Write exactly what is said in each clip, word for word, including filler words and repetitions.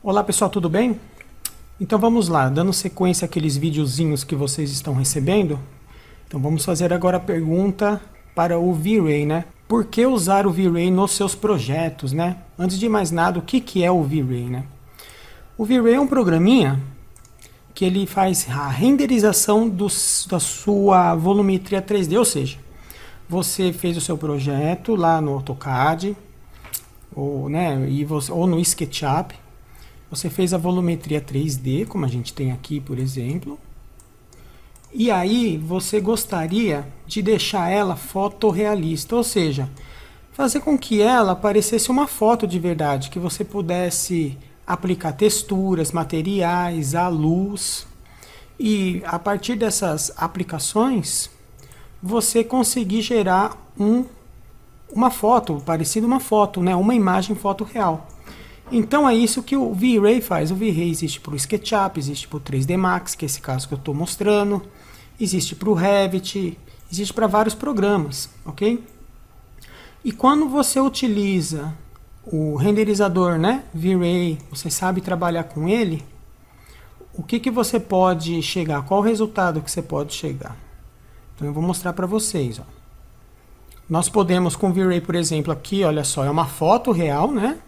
Olá pessoal, tudo bem? Então vamos lá, dando sequência àqueles videozinhos que vocês estão recebendo. Então vamos fazer agora a pergunta para o V-Ray, né? Por que usar o V-Ray nos seus projetos, né? Antes de mais nada, o que, que é o V-Ray, né? O V-Ray é um programinha que ele faz a renderização dos, da sua volumetria três D, ou seja, você fez o seu projeto lá no AutoCAD ou, né, e você, ou no SketchUp. Você fez a volumetria três D, como a gente tem aqui, por exemplo. E aí você gostaria de deixar ela fotorrealista, ou seja, fazer com que ela parecesse uma foto de verdade, que você pudesse aplicar texturas, materiais, a luz. E a partir dessas aplicações, você conseguir gerar um, uma foto, parecida uma foto, né? Uma imagem foto real. Então é isso que o V-Ray faz. O V-Ray existe para o SketchUp, existe para o três D Max, que é esse caso que eu estou mostrando, existe para o Revit, existe para vários programas, ok? E quando você utiliza o renderizador, né, V-Ray, você sabe trabalhar com ele, o que, que você pode chegar? Qual o resultado que você pode chegar? Então eu vou mostrar para vocês. Ó. Nós podemos com o V-Ray, por exemplo, aqui, olha só, é uma foto real, né?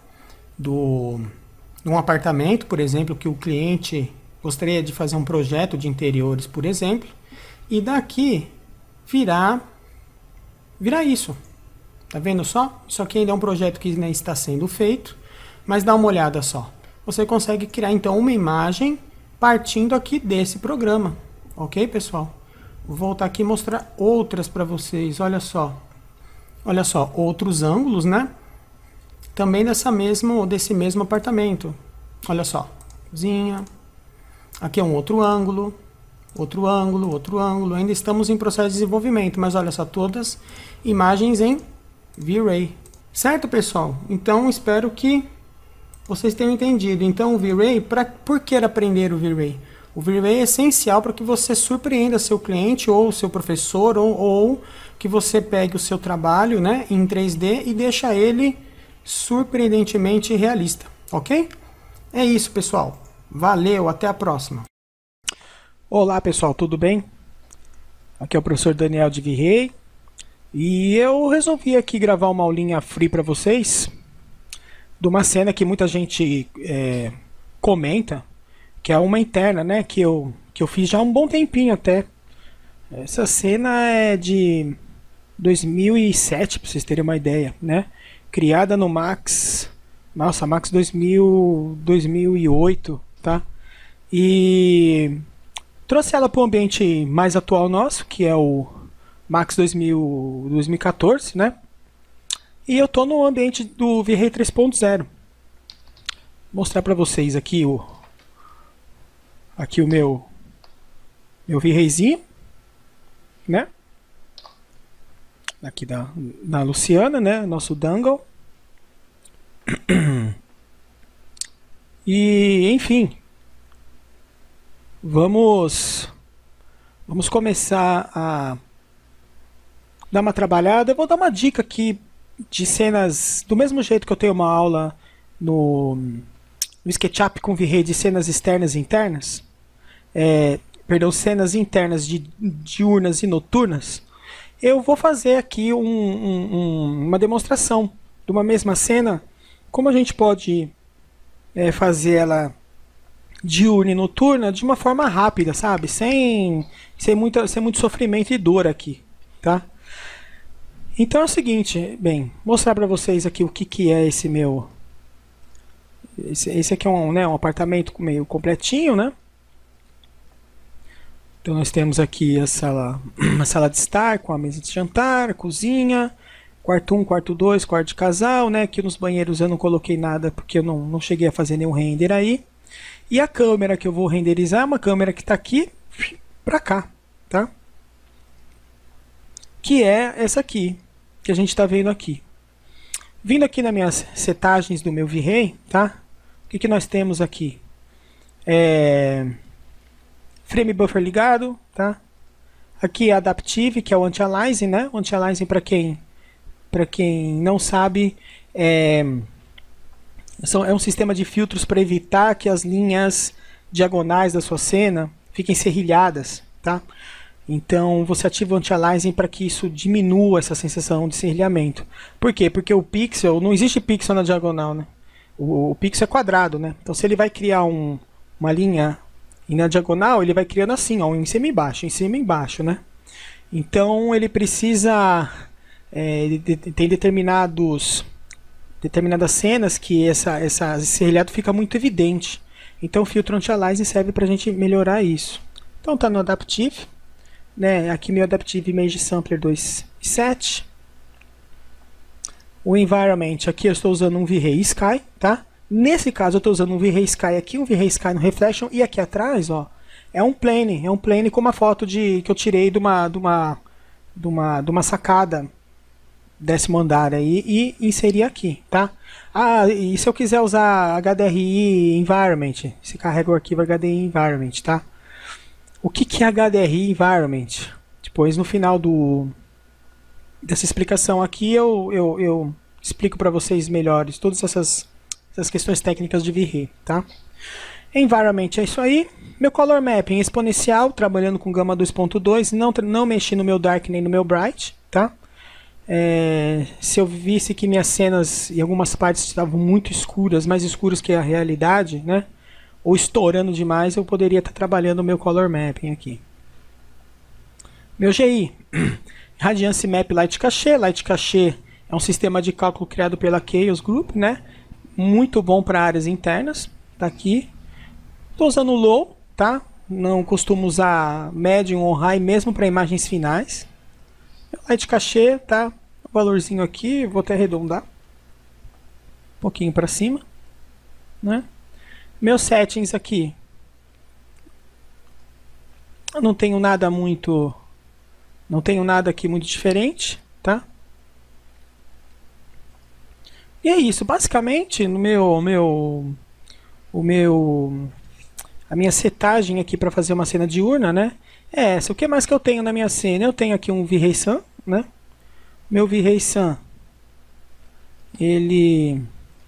Do, de um apartamento, por exemplo, que o cliente gostaria de fazer um projeto de interiores, por exemplo, e daqui virar, virar isso. Tá vendo só? Isso aqui ainda é um projeto que né, está sendo feito, mas dá uma olhada só. Você consegue criar então uma imagem partindo aqui desse programa, ok, pessoal? Vou voltar aqui e mostrar outras para vocês. Olha só, olha só, outros ângulos, né? Também dessa mesmo, desse mesmo apartamento. Olha só, cozinha. Aqui é um outro ângulo, outro ângulo, outro ângulo. Ainda estamos em processo de desenvolvimento, mas olha só, todas imagens em V-Ray. Certo, pessoal? Então, espero que vocês tenham entendido. Então, o V-Ray, pra, por que aprender o V-Ray? O V-Ray é essencial para que você surpreenda seu cliente ou seu professor, ou, ou que você pegue o seu trabalho, né, em três D e deixa ele surpreendentemente realista, ok? É isso, pessoal. Valeu, até a próxima. Olá, pessoal, tudo bem? Aqui é o professor Daniel de V-Ray e eu resolvi aqui gravar uma aulinha free para vocês de uma cena que muita gente é, comenta, que é uma interna, né? Que eu, que eu fiz já há um bom tempinho até. Essa cena é de dois mil e sete, para vocês terem uma ideia, né? Criada no Max, nossa, Max dois mil, dois mil e oito, tá? E trouxe ela para o ambiente mais atual nosso, que é o Max dois mil, dois mil e quatorze, né? E eu tô no ambiente do V-Ray três ponto zero. Vou mostrar para vocês aqui o aqui o meu meu V-Rayzinho, né? Aqui da, da Luciana, né? Nosso Dangle. E, enfim. Vamos, vamos começar a dar uma trabalhada. Eu vou dar uma dica aqui de cenas, do mesmo jeito que eu tenho uma aula no, no SketchUp com V-Ray de cenas externas e internas. É, perdão, cenas internas de diurnas e noturnas. Eu vou fazer aqui um, um, uma demonstração de uma mesma cena, como a gente pode é, fazer ela diurna e noturna de uma forma rápida, sabe? Sem, sem, muita, sem muito sofrimento e dor aqui, tá? Então é o seguinte, bem, mostrar para vocês aqui o que, que é esse meu... Esse, esse aqui é um, né, um apartamento meio completinho, né? Então nós temos aqui a sala, a sala de estar com a mesa de jantar, a cozinha, quarto um, quarto dois, quarto de casal, né? Aqui nos banheiros eu não coloquei nada porque eu não, não cheguei a fazer nenhum render aí. E a câmera que eu vou renderizar é uma câmera que está aqui para cá, tá? Que é essa aqui, que a gente está vendo aqui. Vindo aqui nas minhas setagens do meu V-Ray, tá? O que, que nós temos aqui? É... Frame buffer ligado, tá? Aqui é Adaptive, que é o anti-aliasing, né? O anti-aliasing, para quem, para quem não sabe, é, São, é um sistema de filtros para evitar que as linhas diagonais da sua cena fiquem serrilhadas, tá? Então você ativa o anti-aliasing para que isso diminua essa sensação de serrilhamento. Por quê? Porque o pixel, não existe pixel na diagonal, né? O, o pixel é quadrado, né? Então se ele vai criar um, uma linha e na diagonal, ele vai criando assim, ó, em cima e embaixo, em cima e embaixo, né? Então ele precisa, é, de, tem determinados, determinadas cenas que essa, essa, esse serrilhado fica muito evidente. Então o filtro anti-aliasing serve para a gente melhorar isso. Então tá no Adaptive, né? Aqui meu Adaptive Image Sampler dois ponto sete. O Environment, aqui eu estou usando um V-Ray Sky, tá? Nesse caso eu estou usando um V-Ray Sky aqui, um V-Ray Sky no Reflection, e aqui atrás, ó, é um plane, é um plane com uma foto de, que eu tirei de uma, de uma, de uma, de uma sacada décimo andar aí e inseri aqui, tá? Ah, e se eu quiser usar H D R I Environment, se carrega o arquivo H D R I Environment, tá? O que, que é H D R I Environment? Depois no final do, dessa explicação aqui eu, eu, eu explico para vocês melhores todas essas, essas questões técnicas de V-Ray, tá? Environment é isso aí. Meu Color Mapping exponencial, trabalhando com Gama dois ponto dois, não, não mexi no meu Dark nem no meu Bright, tá? É, se eu visse que minhas cenas em algumas partes estavam muito escuras, mais escuras que a realidade, né? Ou estourando demais, eu poderia estar trabalhando o meu Color Mapping aqui. Meu G I, Radiance Map Light Cache. Light Cache é um sistema de cálculo criado pela Chaos Group, né? Muito bom para áreas internas. Tá aqui. Estou usando o Low, tá? Não costumo usar Medium ou High mesmo para imagens finais. Light Cache, tá? O valorzinho aqui, vou até arredondar. Um pouquinho para cima, né? Meus settings aqui. Eu não tenho nada muito... Não tenho nada aqui muito diferente, tá? E é isso. Basicamente, no meu... meu o meu... A minha setagem aqui para fazer uma cena diurna, né? É essa. O que mais que eu tenho na minha cena? Eu tenho aqui um V-Ray Sun, né? Meu V-Ray Sun, ele...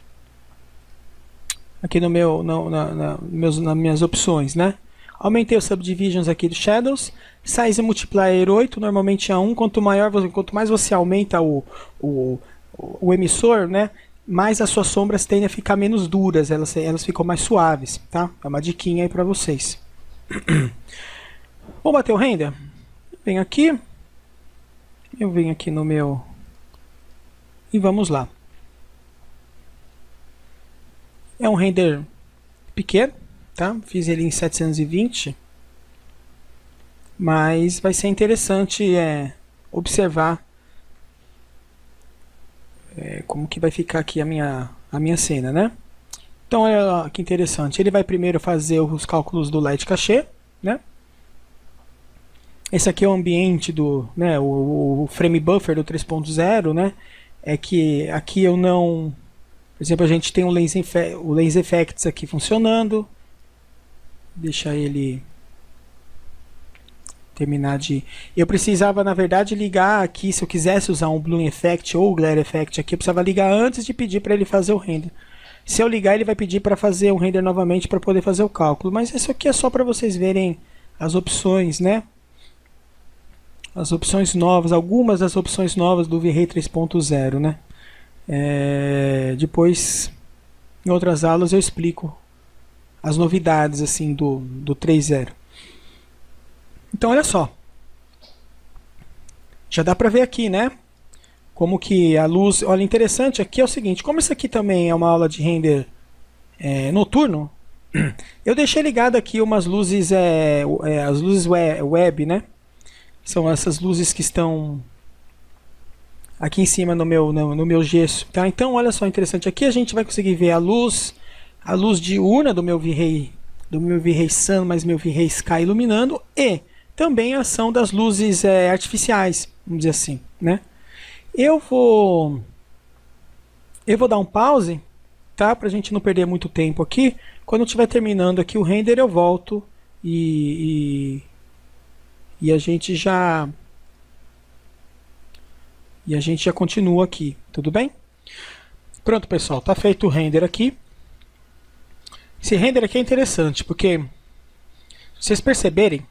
Aqui no meu, no, na, na, meus, nas minhas opções, né? Aumentei os subdivisions aqui do Shadows. Size Multiplier oito, normalmente é um. Quanto maior, quanto mais você aumenta o, o, o emissor, né? Mais as suas sombras tendem a ficar menos duras, elas, elas ficam mais suaves, tá? É uma diquinha aí pra vocês. Vou bater o render. Venho aqui. Eu venho aqui no meu... E vamos lá. É um render pequeno, tá? Fiz ele em setecentos e vinte. Mas vai ser interessante é, observar é, como que vai ficar aqui a minha, a minha cena, né? Então, olha que interessante. Ele vai primeiro fazer os cálculos do Light Cache, né? Esse aqui é o ambiente do, né, o, o frame buffer do três ponto zero, né? É que aqui eu não... Por exemplo, a gente tem o Lens, o Lens Effects aqui funcionando. Deixa ele terminar de... Eu precisava, na verdade, ligar aqui, se eu quisesse usar um Bloom Effect ou Glare Effect aqui, eu precisava ligar antes de pedir para ele fazer o render. Se eu ligar, ele vai pedir para fazer um render novamente para poder fazer o cálculo. Mas isso aqui é só para vocês verem as opções, né? As opções novas, algumas das opções novas do V-Ray três ponto zero, né? É, depois, em outras aulas, eu explico as novidades assim do, do três ponto zero. Então, olha só. Já dá para ver aqui, né? Como que a luz... Olha, interessante aqui é o seguinte. Como isso aqui também é uma aula de render é, noturno, eu deixei ligado aqui umas luzes, é, é, as luzes web, né? São essas luzes que estão aqui em cima no meu, no, no meu gesso, tá? Então, olha só, interessante. Aqui a gente vai conseguir ver a luz, a luz diurna do meu V-Ray, do meu V-Ray Sun, mais meu V-Ray Sky iluminando, e também a ação das luzes é, artificiais, vamos dizer assim, né? Eu vou, eu vou dar um pause, tá? Pra gente não perder muito tempo aqui. Quando eu estiver terminando aqui o render, eu volto e, e, e a gente já e a gente já continua aqui, tudo bem? Pronto, pessoal, tá feito o render aqui. esse render aqui é interessante, porque se vocês perceberem,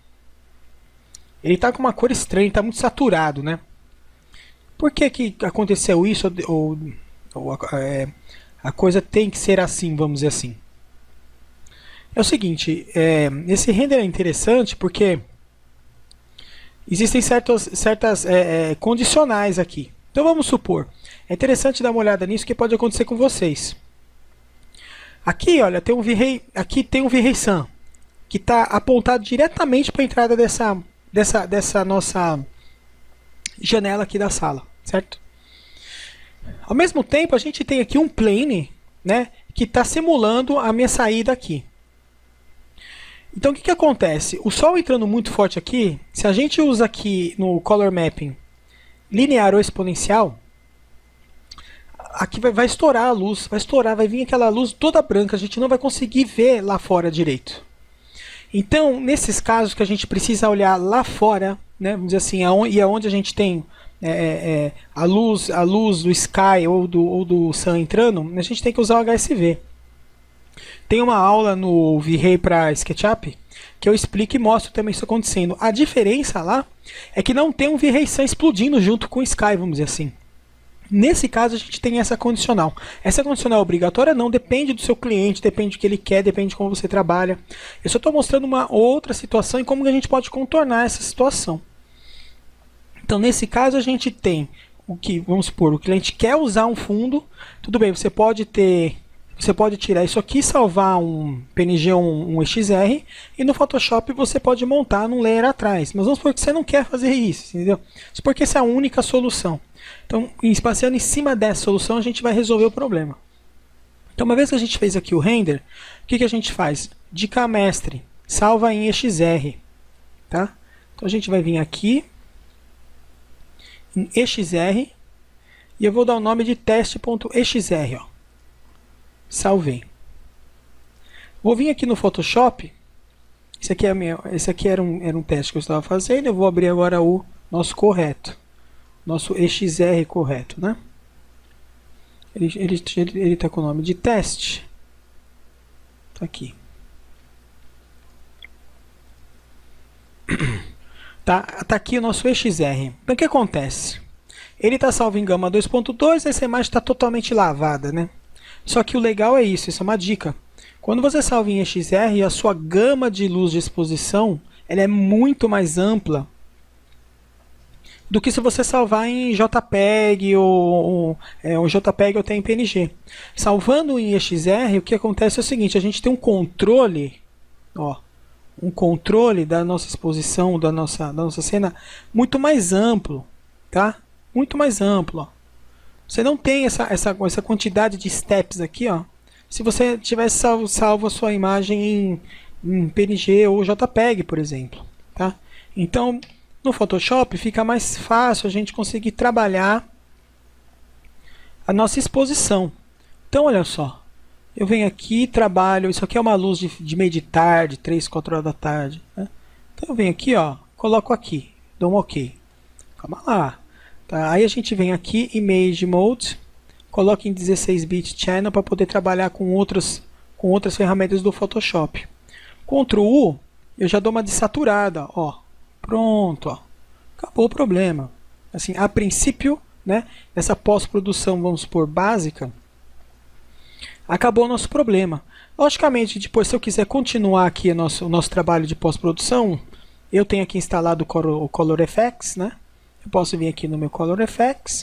ele está com uma cor estranha, está muito saturado, né? Por que que aconteceu isso, ou, ou é, a coisa tem que ser assim, vamos dizer assim? É o seguinte, é, esse render é interessante porque existem certos, certas é, é, condicionais aqui. Então vamos supor, é interessante dar uma olhada nisso que pode acontecer com vocês. Aqui, olha, tem um V-Ray, aqui tem um V-Ray Sun que está apontado diretamente para a entrada dessa, dessa, dessa nossa janela aqui da sala, certo? Ao mesmo tempo, a gente tem aqui um plane, né, que está simulando a minha saída aqui. Então, o que, que acontece? O sol entrando muito forte aqui, se a gente usa aqui no Color Mapping linear ou exponencial, aqui vai, vai estourar a luz, vai estourar, vai vir aquela luz toda branca, a gente não vai conseguir ver lá fora direito. Então, nesses casos que a gente precisa olhar lá fora, né, vamos dizer assim, aonde, e aonde a gente tem é, é, a, luz, a luz do Sky ou do, ou do Sun entrando, a gente tem que usar o H S V. Tem uma aula no V-Ray para SketchUp que eu explico e mostro também isso acontecendo. A diferença lá é que não tem um V-Ray Sun explodindo junto com o Sky, vamos dizer assim. Nesse caso a gente tem essa condicional. Essa condicional obrigatória não, depende do seu cliente, depende do que ele quer, depende de como você trabalha. Eu só estou mostrando uma outra situação e como que a gente pode contornar essa situação. Então nesse caso a gente tem o que, vamos supor, o cliente quer usar um fundo, tudo bem, você pode ter... Você pode tirar isso aqui, salvar um P N G, um, um X R, e no Photoshop você pode montar num layer atrás. Mas vamos supor que você não quer fazer isso, entendeu? Isso porque essa é a única solução. Então, baseando em cima dessa solução, a gente vai resolver o problema. Então, uma vez que a gente fez aqui o render, o que, que a gente faz? Dica mestre, salva em E X R. Tá? Então, a gente vai vir aqui, em E X R, e eu vou dar o nome de teste.exr, ó. Salvei. Vou vir aqui no Photoshop. Esse aqui, é meu, esse aqui era, um, era um teste que eu estava fazendo. Eu vou abrir agora o nosso correto. Nosso E X R correto, né? Ele está ele, ele, ele tá com o nome de teste. Tá aqui. Tá, tá aqui o nosso E X R. Então o que acontece? Ele está salvo em gama dois ponto dois. Essa imagem está totalmente lavada, né? Só que o legal é isso, isso é uma dica. Quando você salva em E X R, a sua gama de luz de exposição ela é muito mais ampla do que se você salvar em JPEG ou, ou é, um JPEG ou até em P N G. Salvando em E X R, o que acontece é o seguinte, a gente tem um controle, ó, um controle da nossa exposição, da nossa, da nossa cena muito mais amplo, tá? Muito mais amplo, ó. Você não tem essa, essa, essa quantidade de steps aqui, ó. Se você tivesse salvo, salvo a sua imagem em, em P N G ou JPEG, por exemplo. Tá? Então, no Photoshop fica mais fácil a gente conseguir trabalhar a nossa exposição. Então, olha só. Eu venho aqui e trabalho. Isso aqui é uma luz de, de meio de tarde, três, quatro horas da tarde. Né? Então, eu venho aqui, ó, coloco aqui, dou um OK. Calma lá. Tá, aí a gente vem aqui, Image Mode, coloca em dezesseis bit Channel para poder trabalhar com, outros, com outras ferramentas do Photoshop. Ctrl U, eu já dou uma desaturada, ó. Pronto, ó. Acabou o problema. Assim, a princípio, né, essa pós-produção, vamos supor, básica, acabou o nosso problema. Logicamente, depois, se eu quiser continuar aqui o nosso, o nosso trabalho de pós-produção, eu tenho aqui instalado o Color, o Color Efex, né? Eu posso vir aqui no meu Color Efex.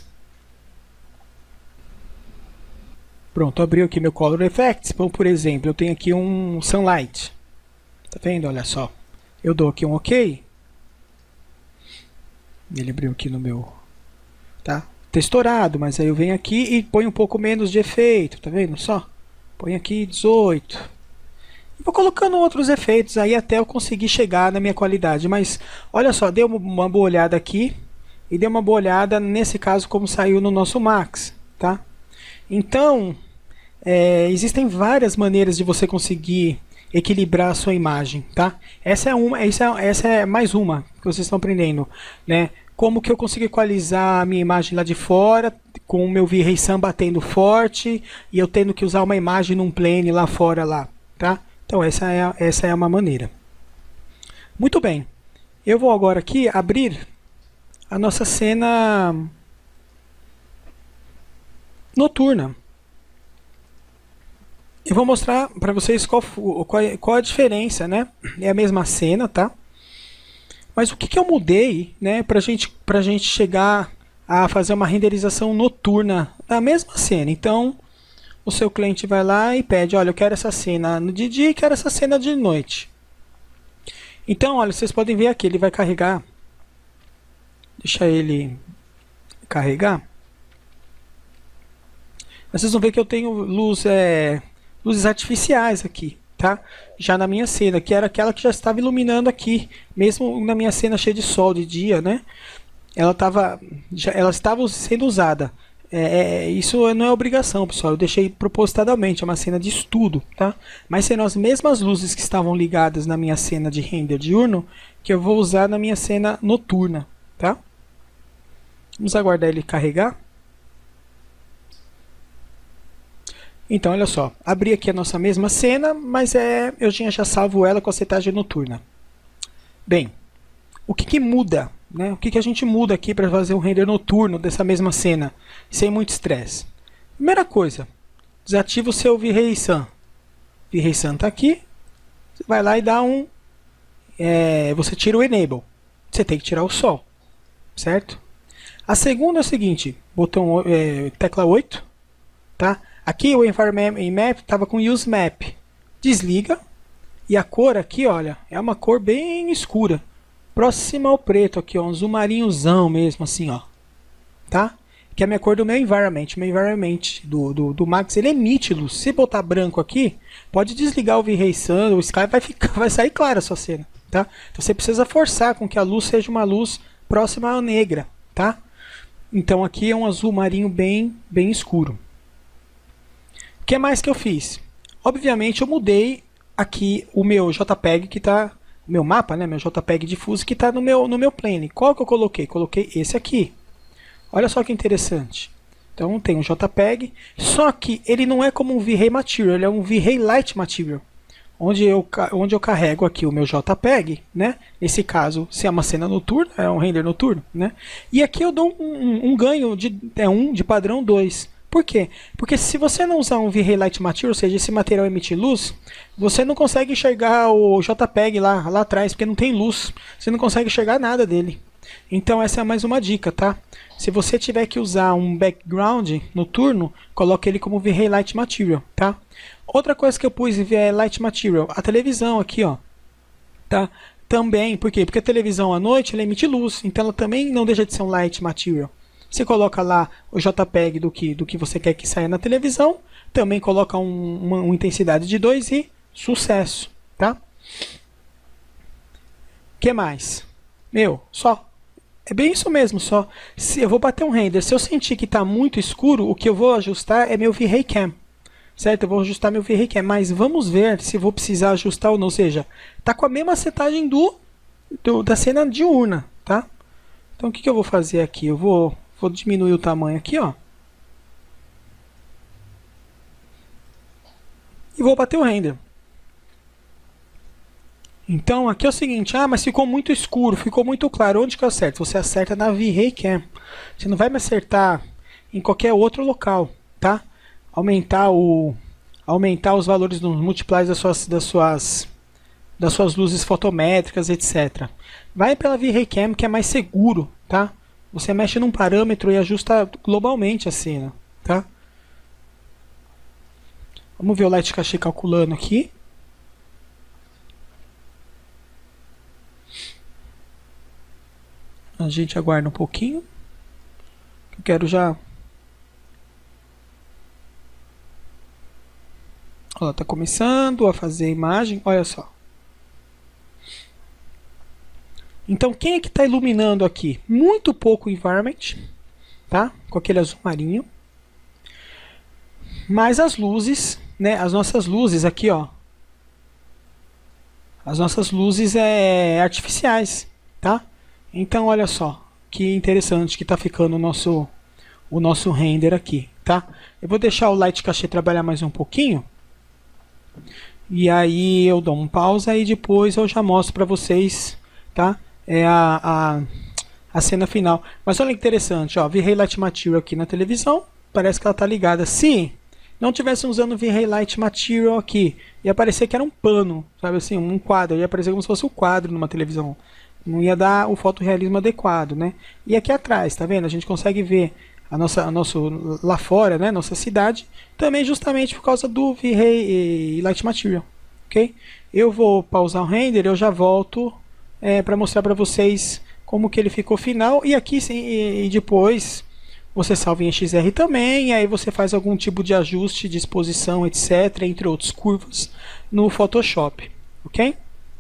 Pronto, abriu aqui meu Color Efex. Então, por exemplo, eu tenho aqui um Sunlight. Tá vendo? Olha só. Eu dou aqui um OK. Ele abriu aqui no meu... Tá? Texturado, mas aí eu venho aqui e ponho um pouco menos de efeito. Tá vendo só? Põe aqui dezoito. E vou colocando outros efeitos aí até eu conseguir chegar na minha qualidade. Mas, olha só, dei uma boa olhada aqui. E dê uma boa olhada, nesse caso, como saiu no nosso Max. Tá? Então, é, existem várias maneiras de você conseguir equilibrar a sua imagem. Tá? Essa, é uma, essa, é, essa é mais uma que vocês estão aprendendo. Né? Como que eu consigo equalizar a minha imagem lá de fora, com o meu V-Ray Sun batendo forte, e eu tendo que usar uma imagem num plane lá fora. Lá, tá? Então essa é, essa é uma maneira. Muito bem, eu vou agora aqui abrir a nossa cena noturna. Eu vou mostrar para vocês qual, qual, qual a diferença, né? É a mesma cena, tá? Mas o que, que eu mudei, né, para gente, pra gente chegar a fazer uma renderização noturna da mesma cena? Então, o seu cliente vai lá e pede, olha, eu quero essa cena de dia e quero essa cena de noite. Então, olha, vocês podem ver aqui, ele vai carregar. Deixa ele carregar. Vocês vão ver que eu tenho luz, é, luzes artificiais aqui, tá? Já na minha cena, que era aquela que já estava iluminando aqui, mesmo na minha cena cheia de sol de dia, né? Ela estava, já, ela estava sendo usada. É, é, isso não é obrigação, pessoal. Eu deixei propositadamente, é uma cena de estudo, tá? Mas serão as mesmas luzes que estavam ligadas na minha cena de render diurno que eu vou usar na minha cena noturna, tá? Vamos aguardar ele carregar. Então, olha só, abri aqui a nossa mesma cena, mas é, eu tinha já salvo ela com a setagem noturna. Bem, o que, que muda? Né? O que, que a gente muda aqui para fazer um render noturno dessa mesma cena, sem muito estresse? Primeira coisa, desativa o seu V-Ray Sun. V-Ray Sun está aqui, você vai lá e dá um... É, você tira o Enable. Você tem que tirar o sol, certo? A segunda é o seguinte, botão, é, tecla oito, tá? Aqui o Environment Map estava com Use Map. Desliga. E a cor aqui, olha, é uma cor bem escura. Próxima ao preto aqui, ó, um azul marinhozão mesmo, assim, ó. Tá? Que é a minha cor do meu environment. O meu environment do, do, do Max, ele emite luz. Se botar branco aqui, pode desligar o V-Ray Sun, o Sky vai, ficar, vai sair clara a sua cena. Tá? Então você precisa forçar com que a luz seja uma luz próxima à negra. Tá? Então aqui é um azul marinho bem, bem escuro. O que mais que eu fiz? Obviamente eu mudei aqui o meu JPEG que está, o meu mapa, né, meu JPEG difuso que está no meu, no meu plane. Qual que eu coloquei? Coloquei esse aqui. Olha só que interessante. Então tem um JPEG, só que ele não é como um V-Ray Material, ele é um V-Ray Light Material. Onde eu, onde eu carrego aqui o meu JPEG, né? Nesse caso, se é uma cena noturna, é um render noturno, né? E aqui eu dou um, um, um ganho de é um de padrão dois. Por quê? Porque se você não usar um V-Ray Light Material, ou seja, esse material emite luz, você não consegue enxergar o JPEG lá, lá atrás, porque não tem luz. Você não consegue enxergar nada dele. Então essa é mais uma dica, tá? Se você tiver que usar um background noturno, coloque ele como V-Ray Light Material, tá? Outra coisa que eu pus em V-Ray Light Material, a televisão aqui, ó, tá? Também, por quê? Porque a televisão à noite ela emite luz, então ela também não deixa de ser um Light Material. Você coloca lá o JPEG do que, do que você quer que saia na televisão, também coloca um, uma, uma intensidade de dois e sucesso, tá? O que mais? Meu, só. É bem isso mesmo, só. Se eu vou bater um render, se eu sentir que está muito escuro, o que eu vou ajustar é meu V-Ray Cam. Certo? Eu vou ajustar meu V-Ray Cam, mas vamos ver se vou precisar ajustar ou não. Ou seja, tá com a mesma setagem do, do da cena diurna, tá? Então o que, que eu vou fazer aqui? Eu vou... Vou diminuir o tamanho aqui, ó. E vou bater o render. Então, aqui é o seguinte. Ah, mas ficou muito escuro, ficou muito claro. Onde que eu acerto? Você acerta na V-Ray Cam. Você não vai me acertar em qualquer outro local, tá? Aumentar, o, aumentar os valores nos multipliers das suas, das suas, das suas luzes fotométricas, etcétera. Vai pela V-Ray Cam, que é mais seguro, tá? Você mexe num parâmetro e ajusta globalmente a cena, tá? Vamos ver o Light Cache calculando aqui. A gente aguarda um pouquinho. Eu quero já... Ela está começando a fazer a imagem, olha só. Então, quem é que está iluminando aqui? Muito pouco o environment, tá? Com aquele azul marinho. Mas as luzes, né? As nossas luzes aqui, ó. As nossas luzes é artificiais, tá? Então, olha só, que interessante que está ficando o nosso, o nosso render aqui, tá? Eu vou deixar o Light Cache trabalhar mais um pouquinho. E aí eu dou um pausa e depois eu já mostro para vocês, tá? É a, a, a cena final. Mas olha que interessante, ó, V-Ray Light Material aqui na televisão, parece que ela tá ligada. Se não tivessem usando V-Ray Light Material aqui, ia parecer que era um pano, sabe assim, um quadro, ia aparecer como se fosse um quadro numa televisão. Não ia dar o fotorrealismo adequado, né? E aqui atrás, tá vendo? A gente consegue ver a nossa, a nosso, lá fora, né? Nossa cidade, também justamente por causa do V-Ray Light Material, ok? Eu vou pausar o render, eu já volto é, para mostrar para vocês como que ele ficou final, e aqui sim, e, e depois você salva em X R também, e aí você faz algum tipo de ajuste de exposição, etc, entre outros curvas no Photoshop, ok?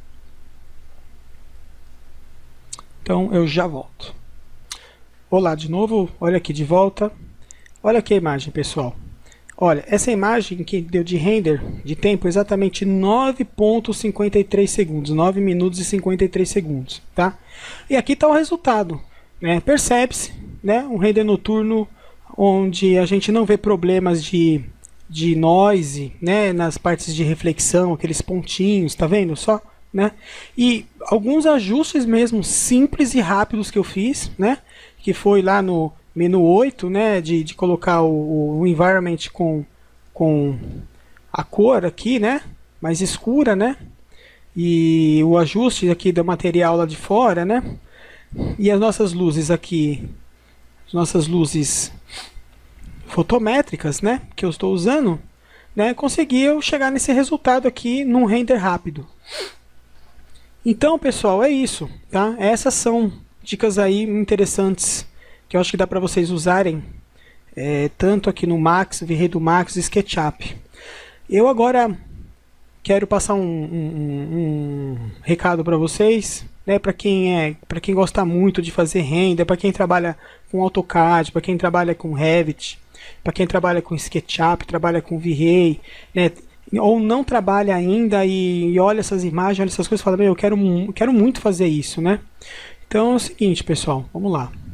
Então eu já volto. Olá de novo, olha aqui de volta. Olha aqui a imagem, pessoal. Olha, essa imagem que deu de render de tempo exatamente nove ponto cinquenta e três segundos, nove minutos e cinquenta e três segundos, tá? E aqui está o resultado, né? Percebe-se, né? Um render noturno onde a gente não vê problemas de, de noise, né? Nas partes de reflexão, aqueles pontinhos, tá vendo só? Né? E alguns ajustes mesmo simples e rápidos que eu fiz, né? Que foi lá no menu oito, né? De, de colocar o, o environment com, com a cor aqui, né? Mais escura, né? E o ajuste aqui do material lá de fora, né? E as nossas luzes aqui, as nossas luzes fotométricas, né? Que eu estou usando, né? Consegui eu chegar nesse resultado aqui num render rápido. Então, pessoal, é isso, tá? Essas são dicas aí interessantes que eu acho que dá para vocês usarem é, tanto aqui no Max, V-Ray do Max e SketchUp. Eu agora quero passar um, um, um recado para vocês, né? Para quem é, para quem gosta muito de fazer render, para quem trabalha com AutoCAD, para quem trabalha com Revit, para quem trabalha com SketchUp, trabalha com V-Ray, né? Ou não trabalha ainda e, e olha essas imagens, olha essas coisas e fala, meu, eu quero, quero muito fazer isso, né? Então é o seguinte, pessoal, vamos lá.